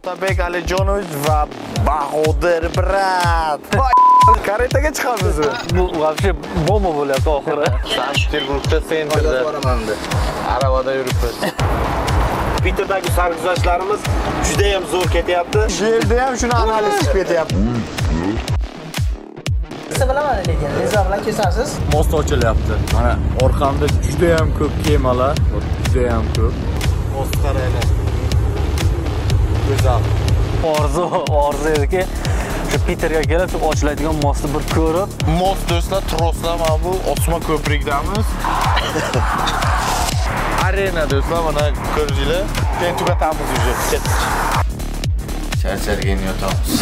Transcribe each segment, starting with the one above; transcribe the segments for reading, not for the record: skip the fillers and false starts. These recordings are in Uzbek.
Otabek Alijonovich va Bahodir brat. Karetaga chiqamiz. Bu вообще bomba bo'lyapti oxiri. Sankt-Peterburgda sentrda aravada yuribmiz. Piterdagi sarguzashtlarimiz juda ham zo'r ketyapti. Shu yerda ham shuni analiz qilib ketyapti. Siz bilaman lekin, Reza bilan kesasiz. Most ochilyapti. Mana orqamda juda ham ko'p kemalar, juda ham ko'p. Most qaranglar. Go'zal. Orzu ediki, shu Piterga kelib, shu ochiladigan mostni bir ko'rib, Most do'stlar, troslar mana bu Osma ko'prikdamiz. Arena do'stlar, mana ko'rdinglar. Keyin tugatamiz уже. Charchargan yotamiz.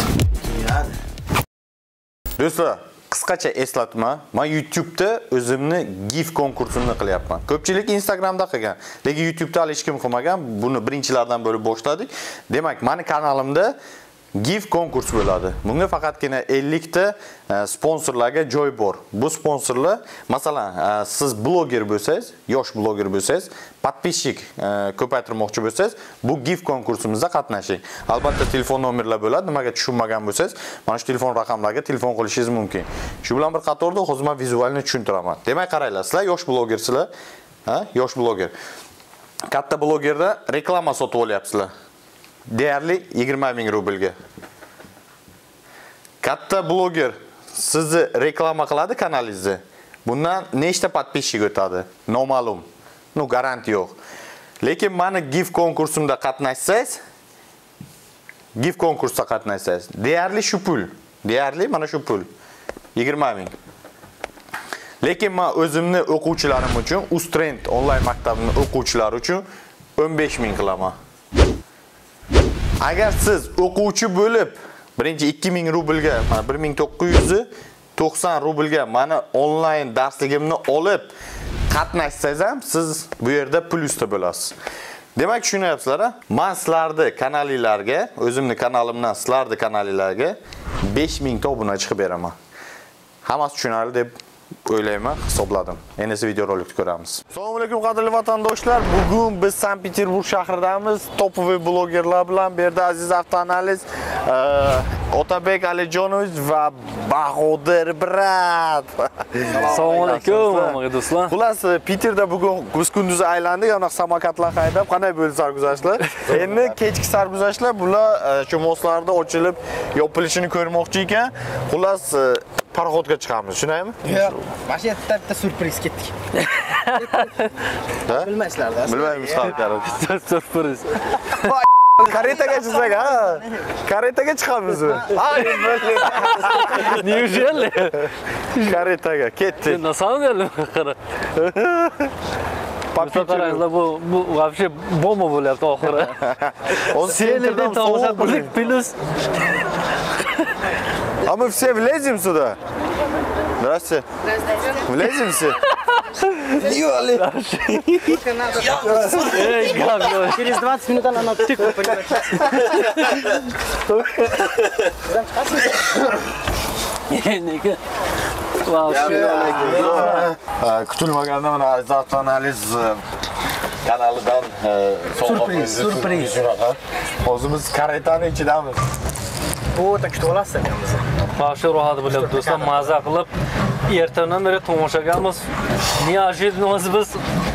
Do'stlar, qisqacha eslatma. Men YouTube'da o'zimni GIF konkursimni qilyapman. Ko'pchilik Instagramda qilgan, lekin YouTube'da hali hech kim qilmagan. Buni birinchilardan bo'lib boshladik. Demak, meni kanalimda GIF konkurs bo'ladi. Bunga faqatgina 50 ta sponsorlarga joy bor. Bu sponsorlar, masalan, siz bloger bo'lsangiz, yosh bloger bo'lsangiz, подписчик ko'paytirmoqchi bo'lsangiz, bu GIF konkursimizda qatnashing. Albatta telefon nomerlar bo'ladi. Nimaga tushunmagan bo'lsangiz, mana shu telefon raqamlariga telefon qilishingiz mumkin. Shu bilan bir qatorda hozir men vizualni tushuntiraman. Demak, qaranglar, sizlar yosh blogersizlar, yosh bloger. Katta blogerda reklama sotib olyapsizlar. Değerli 20.000 rublga. Katta bloger sizni reklama qiladi kanalingizni. Bundan nechta подписчик o'tadi? Noma'lum. No garanti yo'q. Lekin meni GIF konkursimda qatnashsangiz, GIF konkursda qatnashsangiz, deyarli shu pul. Deyarli mana shu pul. 20.000. Lekin men o'zimni o'quvchilarim uchun, Ustrend onlayn maktabining o'quvchilari uchun 15.000 qilaman. Agar siz o'quvchi bo'lib, birinchi 2000 rublga, mana 1990 rublga mana onlayn darsligimni olib qatnashsangiz ham siz bu yerda plyusda bo'lasiz. Demak, tushunyapsizlar, men sizlarni kanalingizlarga, o'zimning kanalimdan sizlarni kanalingizlarga 5000 ta obunachi qilib beraman. Hammasi tushunarli deb o'ylayman, hisobladim. Endi videorolikni ko'ramiz. Assalomu alaykum qadrli vatandoshlar. Bugun biz Sankt-Peterburg shahridamiz. Topovoy blogerlar bilan bu yerda aziz avtoanaliz Otabek Alijonovich va Bahodir brat. Assalomu alaykum do'stlar. Xullas, Peterda bugun kunduz aylandik, ana samokatlar haydab, qanday bo'ldi sarguzashtlar? Endi kechki sarguzashtlar bular shu mostlarda ochilib, yopilishini ko'rmoqchi ekan. Xullas, paraxodga chiqamiz, shunaymi? Yo'q, mana bitta surpriz ketdik. Bilmaysizlar-da. Bilmaymiz xalqlar. Surpriz. Karetaga chiqsak, ha? Karetaga chiqamiz. Неужели? Karetaga ketdik. На самом деле, qara. Qaranglar, bu вообще bomba bo'lyapti oxiri. Senlardan tomosha qildik, plus. А мы все влезем сюда? Здравствуйте. Влезем все? Ёли. Через 20 минут она тыква, понимаете? Nega? Kutilmaganda mana avtoanaliz kanalidan Surpriz. Hozir biz karetani ichidamiz. Bu o'ta kutib olasiz akamizni. Yaxshi rohat bo'lyapti do'stlar, maza qilib ertadan beri tomoshaganmiz. Неожиданно biz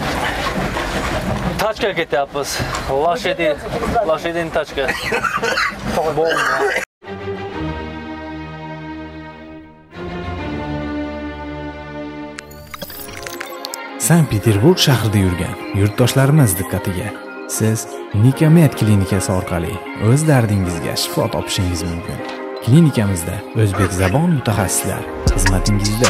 tachka ketyapmiz. Lashedin tachka. Sankt-Peterburg shahrida yurgan yurtdoshlarimiz diqqatiga. Siz Nikomet klinikasi orqali o'z dardingizga shifo topishingiz mumkin. Klinikamizda o'zbek zabon mutaxassislar xizmatingizda.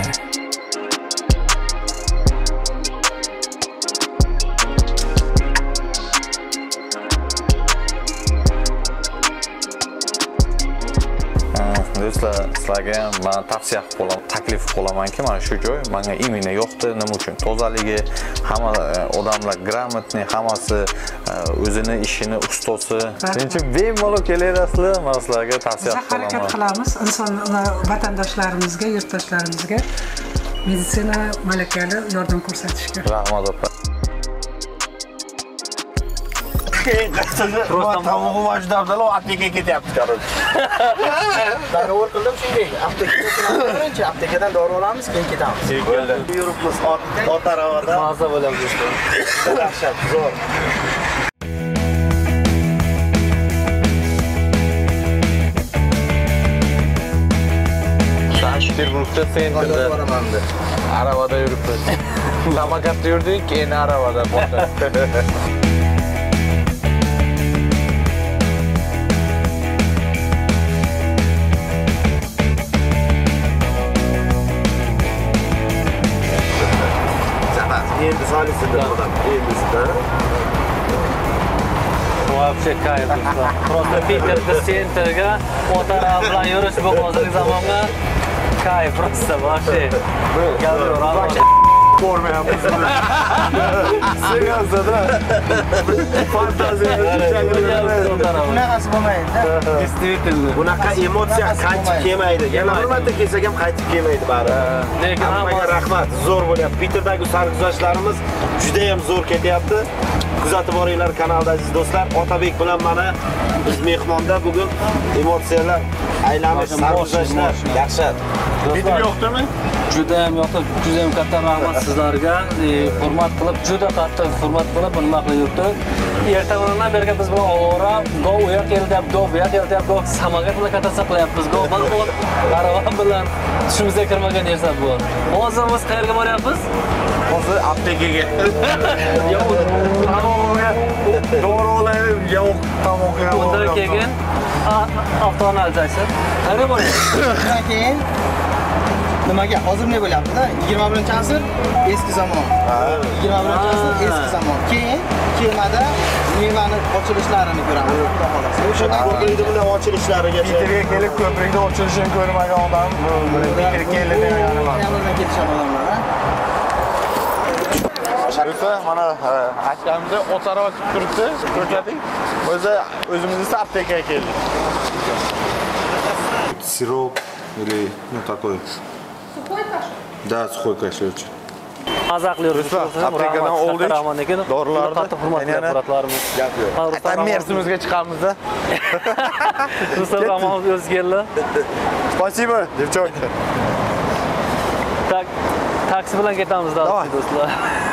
Do'stlar, sizlarga men tavsiya qilaman, taklif qilamanki, mana shu joy menga imini yoqdi. Nima uchun? Tozaligi, hamma odamlar gрамотный, hammasi o'zini ishini ustosi. Shuning uchun bemalol kelaverasizlar, men sizlarga tavsiya qilaman. Harakat qilamiz inson vatandoshlarimizga, yurtdoshlarimizga meditsina malakali yordam ko'rsatishga. Rahmat opa. Tavuğu majdavdalar, apteka ketyapti, короче. Dogovor qildim shunday. Aptekadan dori olamiz, keyin ketamiz. Yuribmiz ot aravada. Maza bo'ladi do'stlar. Dahshat, zo'r. Sankt-Peterburgda sentrda aravada yuribmiz. Samokatda yurdik, keyin aravada boshqa. Endi solisida odam, endisida. Вообще kayf do'stlar. Просто Peterda sentrga otara bilan yurish bu hozirgi zamonga kayf просто вообще. Ko'rmayapmiz. Seriyozda. Fantaziya. Bunaqasi bo'lmaydi-da. Действительно. Bunaqa emotsiya qaytib kelmaydi. Yana bir marta kelsak ham qaytib kelmaydi baribir. Lekin Hammaga rahmat, zo'r bo'lyapti. Piterdagi sarguzashtlarimiz juda ham zo'r ketyapti. Kuzatib boringlar kanalda aziz do'stlar. Otabek bilan mana biz mehmonda bugun emotsiyalar aylanish, sarguzashtlar yaxshi. Video yo'qdimi? Juda ham yoqib, juda ham katta rahmat sizlarga. Hurmat qilib, juda qattiq hurmat qilib nima qilib yuribdi. Ertadan beri biz bilan ovora, go u yoq kelyapti, go bu yoq kelyapti, go samogat bilan kattasi qilyapmiz. Go balkon arava bilan tushimizga kirmagan narsa bu. Hozir biz qayerga boryapmiz? Hozir aptekaga. Yo'q, To'g'ri olayim, yo'q, tomoqqa. undan keyin avtoanalizatsiya. Qayerga boryapmiz? Undan keyin nimaga? Hozir ne bo'lyapti-da? 21-asr eski zamon. 21-asr eski zamon. Keyin kemada mevani ochilishlarini ko'ramiz. Xudo xolasa. O'sha ko'prikni bilan ochilishlariga Peterga kelib ko'prikda ochilishini ko'rmagan odam, Peter keldi degani bor. Yolg'izdan ketishgan odamlar, ha? Sharifa mana akamni ot arava turibdi, ko'rsating. O'zimizni aptekaga keldik. Сироп или ну такой. Сухой каша? Да, сухой каша очень. Maza qilyoruz. Aptekadan oldik. Dorilarni qattiq hurmat qilyapmiz. Gap yo'q. Tam mersimizga chiqamiz-da. Rustam Rahmonov o'zi keldi. Спасибо, девчонки. Taksi bilan ketamiz do'stlar.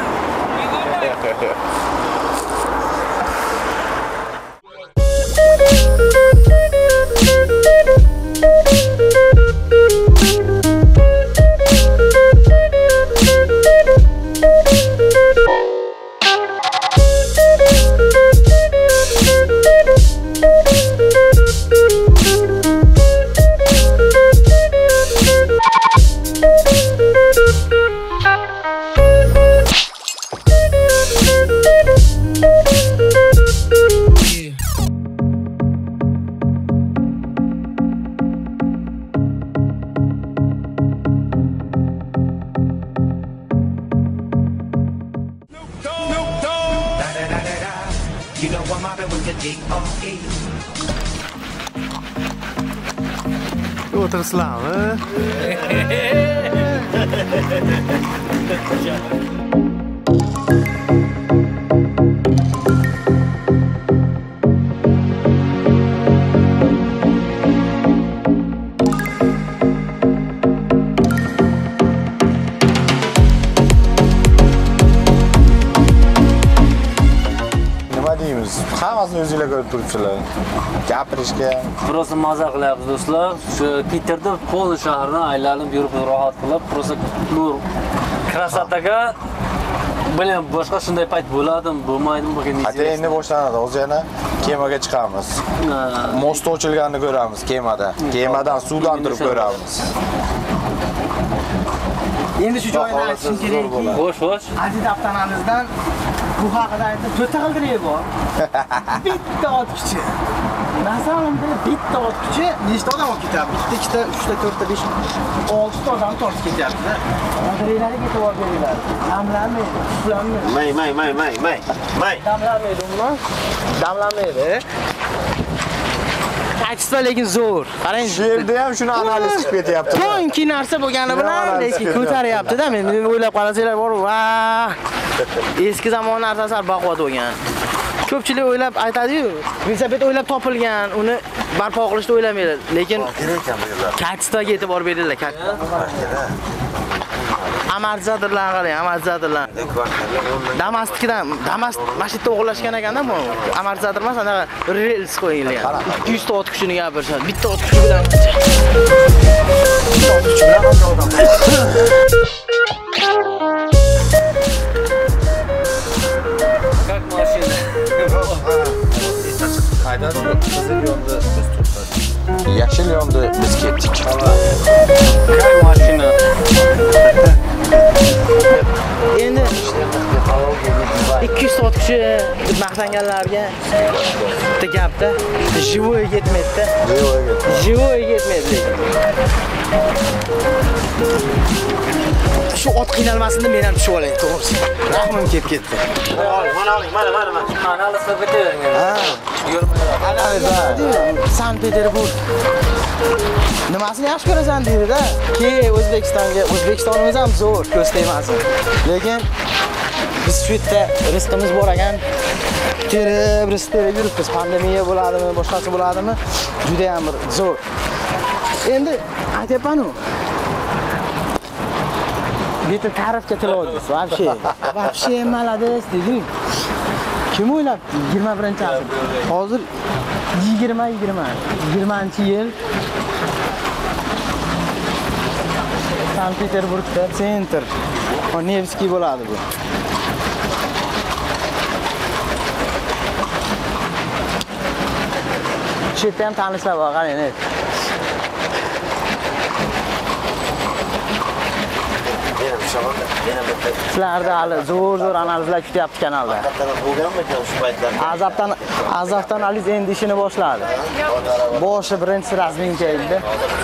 O'tirsizlarmi? Nima deymiz? Hammasini o'zingizlar ko'rib turibsizlar. Gapirishga Просто maza qilyapmiz do'stlar. Shu Peterda pol shahrini aylanib yurib rohat qilib, просто nur krasataga bilan boshqa shunday payt bo'ladimi, bo'lmaydimi bo'lgan Hatta endi boshlanadi. Hozir yana kemaga chiqamiz. Most ochilganini ko'ramiz kemada. Kemadan suvdan turib ko'ramiz. Endi shu joyni aytishim kerakki, Xo'sh. Aziz avtonamizdan bu haqida aytib, to'rtta qildirib bor. Bitta ot kuchi. Masalan, bitta ot kuchi nechta odam olib ketyapti? Bitta, ikkita, uchta, to'rtta, besh, oltita odam tortib ketyapti. Qadriylari ketib olganlar. Damlamaydi, uxlamaydi. May. Damlamaydi uni. Damlamaydi. Aytsa lekin zo'r. Qarang, Shu yerda ham shuni analiz qilib ketyapti. to'nki narsa bo'lgani bilan lekin ko'taryapti-da. Men o'ylab qarasanglar bor, va eski zamon narsasi baquvvat bo'lgan. ko'pchilik o'ylab aytadi-yu, velosiped o'ylab topilgan, uni barpo qilishni o'ylamaydi. Lekin kerak ekan bu yerlar. Kattitaga e'tibor beradilar, katta. Amortizatorlar qarang, amortizatorlar. Damas'nikidan, Damas mashinada o'g'irlashgan ekanda bu. Amortizator emas, anaqa rels qo'yilgan. 200 ot kuchini gapirishadi. Bitta ot kuchi bilan. Как машина? Haydadi, qizil yo'lda biz turdik. Yashil yo'lda biz ketdik. Как машина? Endi 200 ot kuchi maqtanganlarga bitta gapda живой yetmaydi-da. Живой yetmaydi. Shu ot qiynalmasin deb men ham tushib olay, to'g'risi. Rahmim kelib ketdi. Mana oling, mana. Analizga ketavergan. Sankt-Peterburg. Nimasini yaxshi ko'rasan deydi-da. O'zbekistonga, O'zbekistonimiz ham zo'r, ko'z tegmasin. Lekin biz shu yerda rizqimiz bor ekan. Terib yuribmiz. Pandemiya bo'ladimi, boshqasi bo'ladimi? Juda ham zo'r. Endi aytyapman-ku. Bitta tarifga tilayapmiz. Вообще молодец dedi. Kim o'ylabdi 21-asr? Hozir 20-yil Sankt-Peterburgda sentr Nevskiy bo'ladi bu. Shu yerda ham tanishlar bor, qarang. Sizlarda hali zo'r analizlar kutyapti kanalda. Azabdan Aliz endi ishini boshladi. Boshi birinchi razminka edi.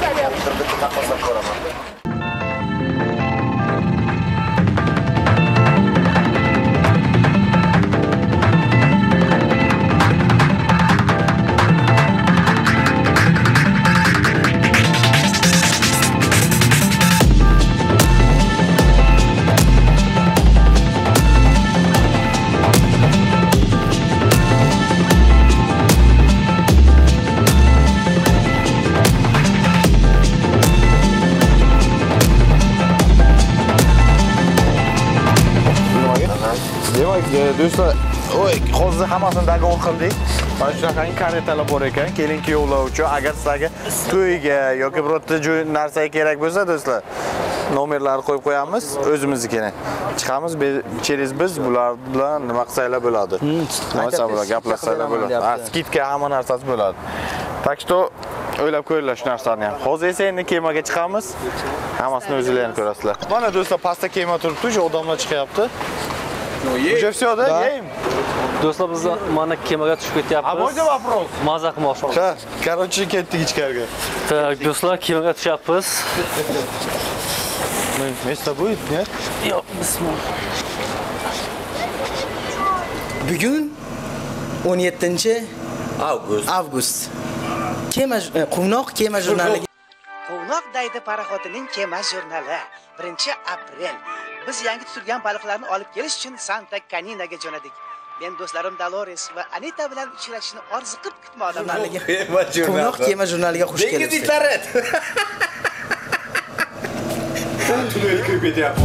Do'stlar, hozir hammasini dagon qildik. Mana shunaqangi karetalar bor ekan, kelin kuyovlar uchun. Agar sizlarga to'yga yoki birorta narsaga kerak bo'lsa, do'stlar, nomerlarni qo'yib qo'yamiz, o'zimiznikini. Chiqamiz, icheriz biz bular bilan nima qilsanglar bo'ladi. Nima bilan gaplashsanglar bo'ladi. Skidka hamma narsasi bo'ladi. Tak что o'ylab ko'ringlar shu narsani ham. Hozir esa endi kemaga chiqamiz. Hammasini o'zingizlar ko'rasizlar. Mana do'stlar, pastda kema turibdi, o'sha odamlar chiqyapti. Уже всё, да? Едем? Do'stlar, biz mana kemaga tushib ketyapmiz. А можно вопрос? Maza qilmoqchimiz. Ha, короче, ketdik ichkariga. Так, do'stlar, kemaga tushyapmiz. Место будет, нет? Yo'q, bismillah. Bugun 17-avgust. Quvnoq kema jurnaliga Quvnoq daydi paraxotining kema jurnali 1-aprel. Biz yangi tutilgan baliqlarni olib kelish uchun Santa Caninaga jo'nadik. Men do'stlarim Dolores va Anita bilan uchrashishni orzu qilib kutmoqdaman. Quvnoq kema jurnaliga xush kelibsiz. Tunel kirib ketyapti.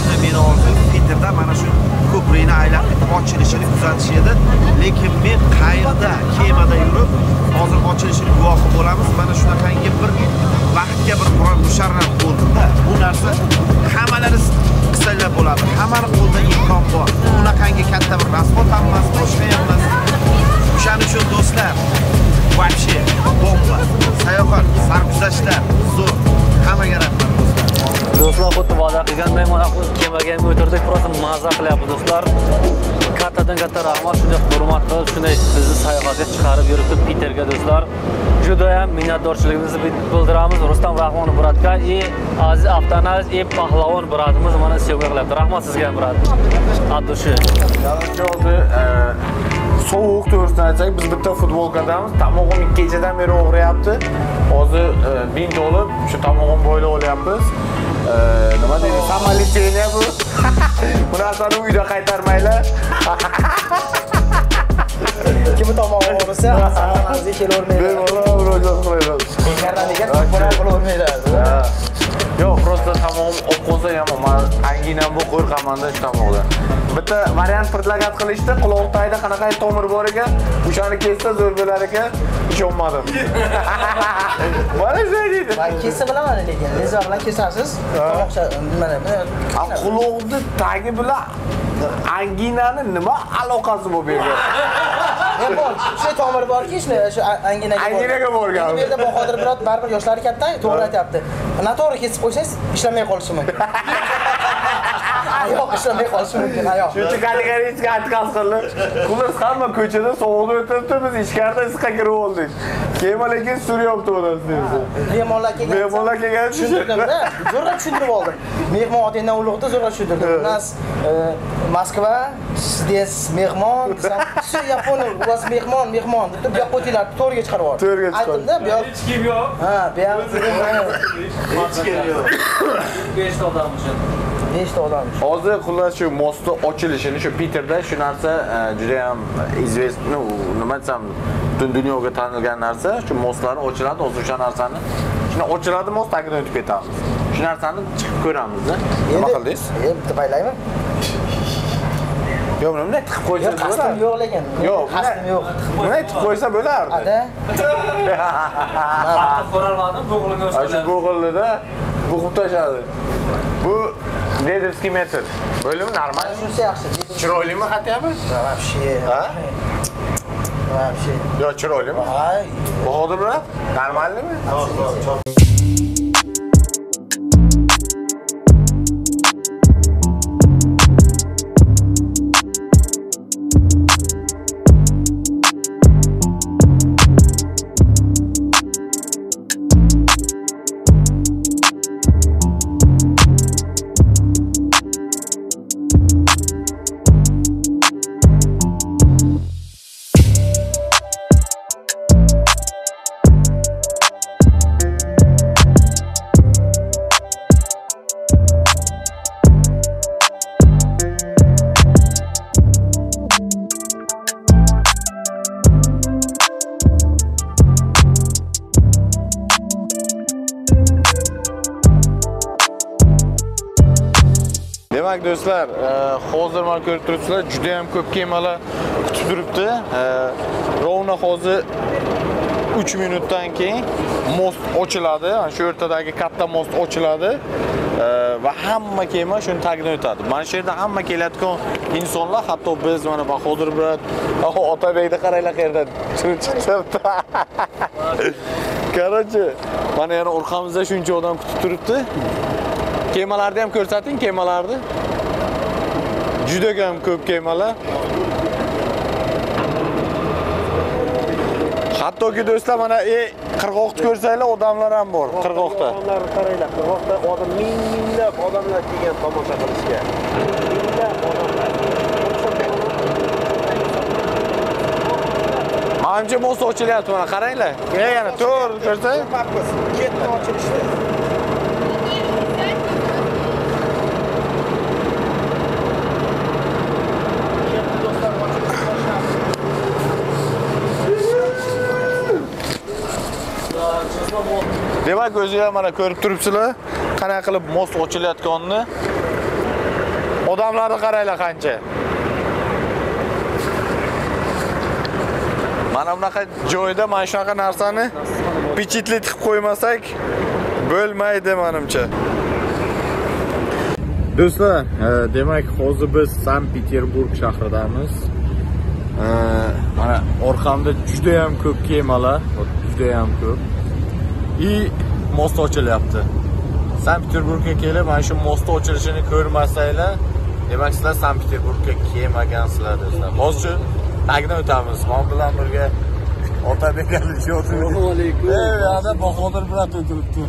Mana shu ko'prikni aylanib ochilishini kuzatish edi, lekin men va'da qilganday mana bu kemaga ham o'tirdik, просто maza qilyapmiz do'stlar. Kattadan katta rahmat, shunday hurmat qilib, shunday bizni sayohatga chiqarib yuribdi Piterga do'stlar. Juda ham minnatdorchiligimizni bildiramiz Rustam Rahmonov bratga и aziz Avtanaz и Pahlavon bratimiz mana sevgi qilyapti. Rahmat sizga ham brat. Adushi. Yalnızca soğuk doğrusunu aytsak, biz bitta futbolkadamiz. Tamog'im 2 kechadan beri og'riyapti. Hozir bint olib, shu tamog'im bo'ylab olyapmiz. Nima deydi? Samoliteniya bu. Bu narsani uyda qaytarmaylar. Kim tomog'i o'rsa, asalingizga kelavermaydi. Bemalol murojaat qilaymiz. Karraniga to'g'ri qilavermaydi. Yo'q, просто tamog'im olib qolsa ham, men anginam bu qo'rqaman-da shu tamoqdan. Bitta variant predlagat qilishdi, quloq tagida qanaqa tomir bor ekan, o'shani kessa zo'r bo'lar ekan, ishonmadim. Mana shunday deydi. Men kessa bilaman lekin, lezor bilan kesasiz. Tomoqcha mana quloqni tagi bilan anginani nima aloqasi bo'lib bergan? Bor, shu tomir borki, shu anginaga borgan. Bu yerda Bahodir birot baribir yoshlari katta, to'g'ri aytayapti. Noto'g'ri kesib qo'ysangiz, ishlamay qolishi mumkin. Yo'q, ishlamay qolishi mumkin, yo'q. Shuncha kategoriyasiga atqaz qilib, xullas hamma ko'chada sovuqda o'tiribdi, biz ichkarida isqa kirib oldik. Keyin lekin suryapti o'rasida. Mehmonlar kelgan tushuntirdim-da, zo'rg'a tushuntirib oldim. Mehmon otangdan ulug'da zo'rg'a tushuntirdim. Nas Moskva, siz mehmon, desam, shu Yaponiya, u vas mehmon deb bu yoqqa o'tinglar, to'rga chiqarib yubordi. Aytdim-da, bu yoq. Hech kim yo'q. Ha, bu yoq. Hech kim yo'q. 5 ta odam uchun. 5 ta odam. Hozir xullas shu mostni ochilishini shu Piterda shu narsa juda ham известный, nima desam, butun dunyoga tanilgan narsa, shu mostlarni ochiladi, hozir o'sha narsani shuni ochiladi, most tagidan o'tib ketamiz. Shu narsani chiqib ko'ramiz-da. Nima qildingiz? Bitta baylaymi? Yo'q, bunday tiqib qo'ysa bo'lardi. Qasdim yo'q lekin. Yo'q, qasdim yo'q. Bunday tiqib qo'ysa bo'lardi. Ada. Ko'rolmadim, bo'g'ilga o'xshadi. Shu bo'g'ilda bo'g'ib tashladi. Bu Nedrskiy metr. Bo'limi normal. Shunisi yaxshi. Chiroylimi xatyapmi? Вообще. Ha? Вообще. Yo'q, chiroylimi? Ay. Bahodir bilan normalmi? Demak do'stlar, hozir mana ko'rib turibsizlar, juda ham ko'p kemalar kutib turibdi. Rovna hozir 3 minutdan keyin most ochiladi. Shu o'rtadagi katta most ochiladi va hamma kema shuni tagidan o'tadi. Mana shu yerda hamma kelayotgan insonlar, hatto biz mana Bahodir bilan Otabekda qaranglar qayerdan chiqibdi. Qarachi, mana yana orqamizda shuncha odam kutib turibdi. Kemalarni ham ko'rsating, kemalarni. Juda ham ko'p kemalar. Hattoki do'stlar mana qirg'oqni ko'rsanglar, odamlar ham bor qirg'oqda. Odamlar qaranglar, qirg'oqda odam minglab odamlar kelgan tomosha qilishga. Minglab odamlar. Menimcha most ochilyapti mana, qaranglar. Yana to'g'ri ko'rsang, Ketdi ochilishdi. Demak, o'zingizlar mana ko'rib turibsizlar, qanaqa qilib most ochilayotganini. Odamlarni qaranglar qancha. Mana bunaqa joyda mana shunaqa narsani pichitli tiqib qo'ymasak bo'lmaydi menimcha. Do'stlar, demak, hozir biz Sankt-Peterburg shahridamiz. Mana orqamda juda ham ko'p kemalar, juda ham ko'p. И most ochilyapti. Sankt-Peterburgga kelib, mana shu mostni ochilishini ko'rmasanglar, demak sizlar Sankt-Peterburgga kelmagansizlar do'stlar. Hozir tagdan o'tamiz. Men bilan birga Otabek aka o'tiribdi. Assalomu alaykum. Yana Bahodir bilan o'tiribdi.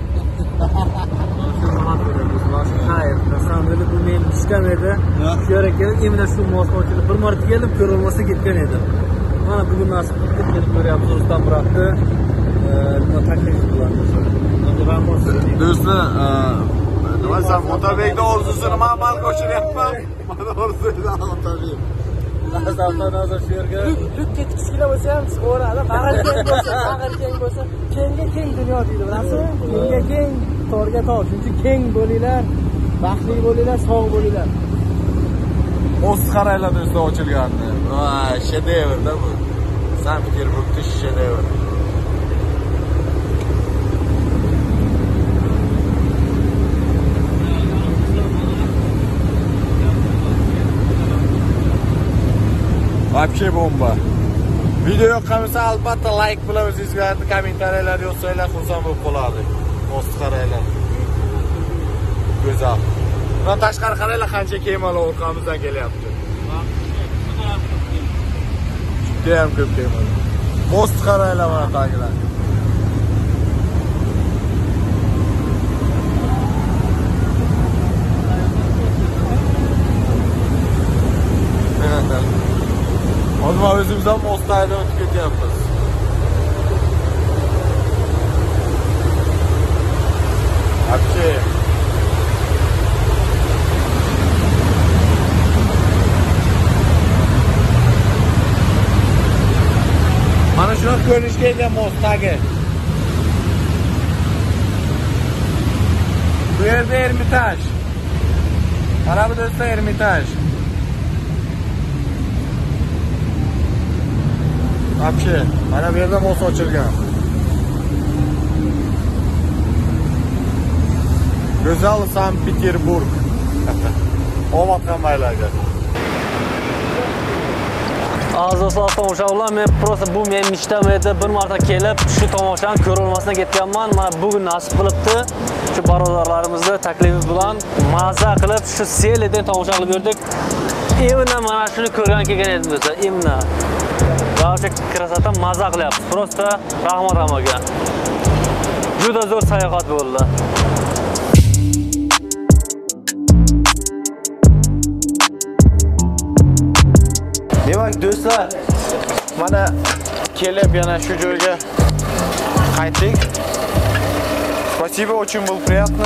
Hayır, aslında bu men ishdan edi. Shu yerga kelib, imla shu most ochilib, bir marta kelib ko'rilmasa ketgan edi. Mana bugun nasib qilib kelib ko'ryapmiz, Rustam biroqni nima taklif qilamiz. Do'stlar, nima desam, Otabekning orzusini men amalga oshiryapman. Mana orzusini Otabek. Hozir shu yerga Lutga kichkina bo'lsa ham chiqaveradi. Bag'ir keng bo'lsa, kengga keng dunyo deydi, bilasizmi? Kengga keng, torga tor. Chunki keng bo'linglar, baxtli bo'linglar, sog' bo'linglar. O'z qaranglar do'stlar ochilganini. Va, shedevr-da bu. Sankt-Peterburgda shedevr. Вообще bomba. Video yoqqansa albatta like bilan o'zingizlarni kommentariyalar yozsanglar xursand bo'lib qoladi. O'z qaranglar. Go'zal. Bundan tashqari qaranglar qancha kemalar orqamizdan kelyapti. Juda ham ko'p kemalar. O'z qaranglar mana tagilar. Hozir o'zimiz ham ostaydan o'tib ketyapmiz. Вообще. Mana shunaqa ko'rinishga ega mostagi. Bu yerda Ermitaj. Mana bu do'stlar Ermitaj. Вообще, mana bu yerda most ochilgan. Go'zal Sankt-Peterburg. Omad hammalarga. Azizlar tomoshabinlar, men просто bu men ishdan edi, bir marta kelib shu tomoshani ko'rolmasdan ketganman. Mana bugun nasib qilibdi. Shu barodarlarimizni taklifi bilan maza qilib shu seleden tomosha qilib yurdik. Imna mana shuni ko'rgan kelgan edim do'stlar, imna. Вообще krasota maza qilyapsiz. Просто rahmat hammaga. Juda zo'r sayohat bo'ldi. Demak do'stlar, mana kelib yana shu joyga qaytdik. Спасибо, очень было приятно.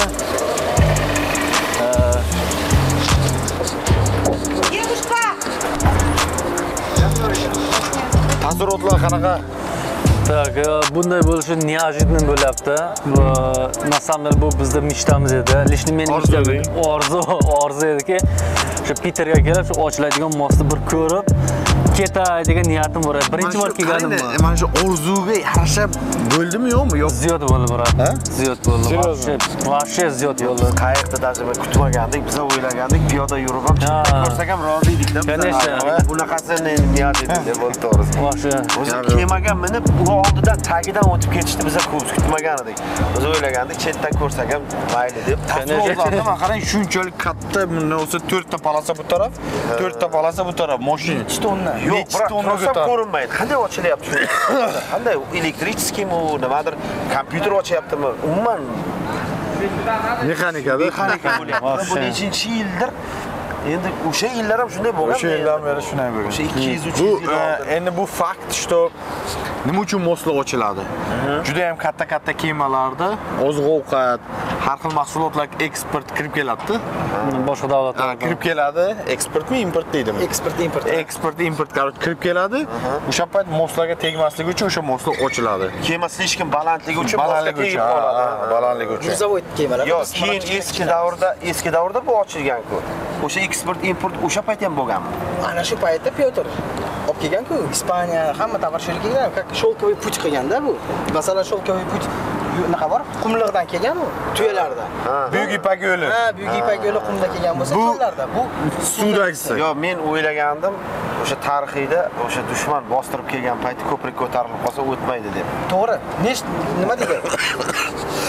Taassurotlar qanaqa? Так, bunday bo'lishi неожиданно bo'lyapti. Na samim деле bu bizda mishtamiz edi. Lishni men orzu ediki, shu Peterga kelib, shu ochiladigan mostni bir ko'rib, ketay degan niyatim bor edi. Birinchi bor kelganim. Mana shu orzuga yarasha bo'ldimi yo'qmi? Yo'q. Ziyod bo'ldi, brat. Ziyod bo'ldi. Вообще ziyod bo'ldi. Qayiqda даже kutmagandik, biz o'ylagandik, piyoda yurib ham ko'rsak ham rozi edik-da. Конечно. Bunaqasini niyat etdik deb bo'ldi to'g'risi. Вообще. O'zi kemaga minib, u oldidan tagidan o'tib ketishni biz kutmagan edik. Biz o'ylagandik, chetdan ko'rsak ham mayli deb. Taassurotlardan qarang, shunchalik katta, bundan o'sa 4 ta palasa bu taraf, 4 ta palasa bu taraf. Mashina 2 tonna. Yo'q, biroq ko'rinmaydi. Qanday ochilyapti shuni? Qanday elektricheskimi, nimadir kompyuter ochyaptimi? Umuman Mexanikada. Bu nechinchi yildir? Endi o'sha yillar ham shunday bo'lgan. O'sha yillar beri shunday bo'lgan. O'sha 200-300 yil oldin. Endi bu fakt, что nima uchun mostlar ochiladi? Juda ham katta kemalarda oziq-ovqat, har xil mahsulotlar eksport kirib keladi-da. Boshqa davlatlarga kirib keladi. Eksportmi, import deydimi? Eksport, import kirib keladi. O'sha payt mostlarga tegmasligi uchun o'sha mostlar ochiladi. Kema slishkim balandligi uchun balandligi uchun qoladi. Balandligi uchun. Zavod kemalar. Yo'q, keyin eski davrda bu ochilgan-ku. O'sha eksport, import o'sha payt ham bo'lganmi? Ana shu paytda Pyotr olib kelgan-ku, Ispaniya hamma tovarishlar kelgan, sholkovoy put qilganda bu. Masalan, sholkovoy put naqa bor? Qumliqdan kelgan u, tuyalarda. Buyuk Ipak yo'li. Buyuk Ipak yo'li qumda kelgan bo'lsa, cho'llarda. Bu suvdagisi. Yo'q, men o'ylagandim, o'sha tarixida o'sha dushman bostirib kelgan payti ko'prik ko'tarilib qolsa o'tmaydi deb. To'g'ri. Nima deydi?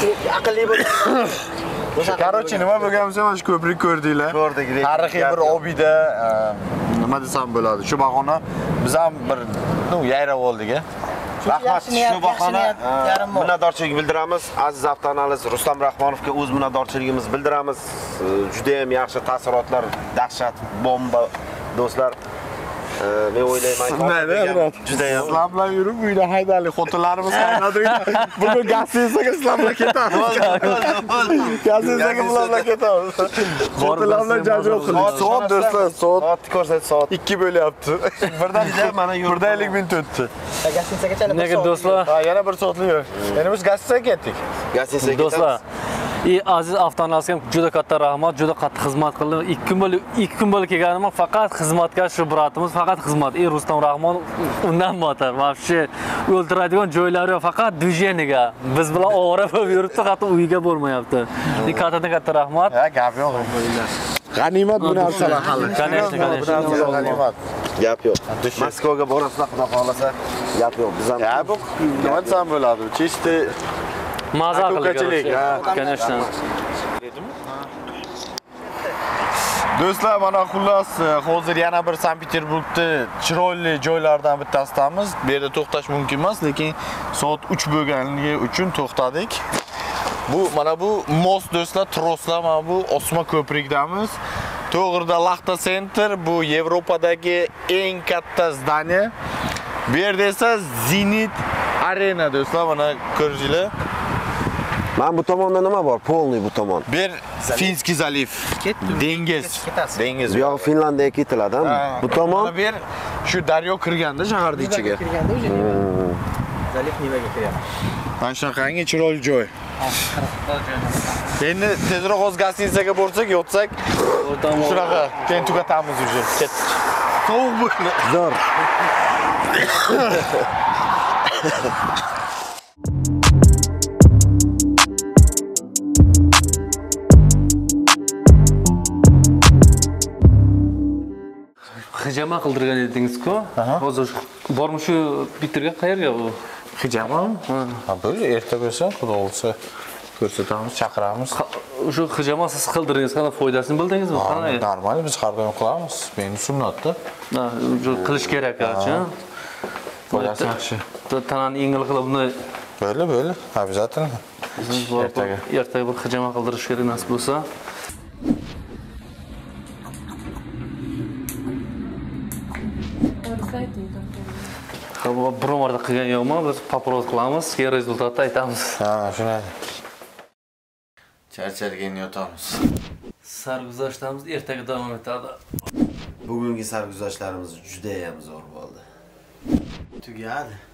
aqlli bo'ling. Короче, nima bo'lgan bo'lsa, mana shu ko'prik ko'rdinglar. Ko'rdik. Tarixiy bir obida, nima desam bo'ladi. Shu bahona biz ham bir, yayrab oldik-a. Rahmat, shu bahona minnatdorchilik bildiramiz. Aziz avtoanaliz Rustam Rahmonovga o'z minnatdorchiligimizni bildiramiz. Juda ham yaxshi taassurotlar, dahshat, bomba do'stlar. Men o'ylayman, juda ham Sizlar bilan yurib, uyda haydali xotinlarimiz qaynadik. Bugun gazetasiga sizlar bilan ketamiz. Gazetasiga bilan ketamiz. Xotinlar bilan janjal qildik. Soat do'stlar, soat ko'rsat, soat 2 bo'lyapti. Birdan mana birdaylik minut o'tdi. Gazetasiga chalib. Nega do'stlar? Ha, yana bir soatlik yo'q. Endi biz gazetasiga ketdik. gazetasiga Do'stlar, aziz avtoanalizga juda katta rahmat, juda qattiq xizmat qildi. 2 kun bo'lib kelganim faqat xizmatga shu bratimiz, faqat xizmat. Rustam Rahmonov undan botar. Vobshe o'ltiradigan joylari yo'q, faqat dvijeniga. Biz bilan ovora bo'lib yuribdi, hatto uyiga bo'lmayapti. Katta rahmat. Ha, gap yo'q. G'animat bu narsalar hali. G'animat. Gap yo'q. Moskvaga borasizlar, xudo xolasa, gap yo'q. Biz ham Ya bu nima desam bo'ladi? Chiste Maza Ko'kachilik, ha. Конечно. Do'stlar, mana xullas hozir yana bir Sankt-Peterburgda chiroyli joylardan bittasidamiz. Bu yerda to'xtash mumkin emas, lekin soat 3 bo'lganligi uchun to'xtadik. Mana bu most do'stlar, troslar, mana bu osma ko'prikdamiz. To'g'rida Laxta Center, bu Yevropadagi eng katta zdaniya. Bu yerda esa Zenit Arena do'stlar, mana ko'ringlar. Men bu tomonda nima bor? Polniy bu tomon. Bir Finskiy zaliv. Dengiz. Dengiz. Bu yoq Finlandiyaga ketiladi-mi? Bu tomon Mana bir shu daryo kirganda shaharning ichiga. Kirganda o'sha zaliv nimaga kiryapti? Mana shunaqangi chiroyli joy. Endi tezroq o'z gazetasiga borsak, yotsak, shunaqa keyin tugatamiz уже. Ketdik. Sovuq bo'ldi. zo'r. Hijama qildirgan edingiz-ku. Hozir bormi shu bitirga qayerga bu? Hijama? Ha, böyle erta bo'lsa, xudo olsa ko'rsatamiz, chaqiramiz. Shu hijama siz qildiringiz, qanday foydasini bildingizmi? Qanday? Normal, biz har doim qilamiz. Meni sunnatda. Ha, qilish kerak-chi. Foydasi yaxshi. Tanani yengil qilib buni Böyle, обязательно. Ertaga bir hijama qildirish kerak nasib bo'lsa. Bir marta qilgan yo'qmi? Biz paprot qilamiz, keyin rezultatni aytamiz. Ha, shunday. Charchalgan yotamiz. Sarguzashtlarimiz ertaga davom etadi. Bugungi sarguzashtlarimiz juda ham zo'r bo'ldi. Tugadi.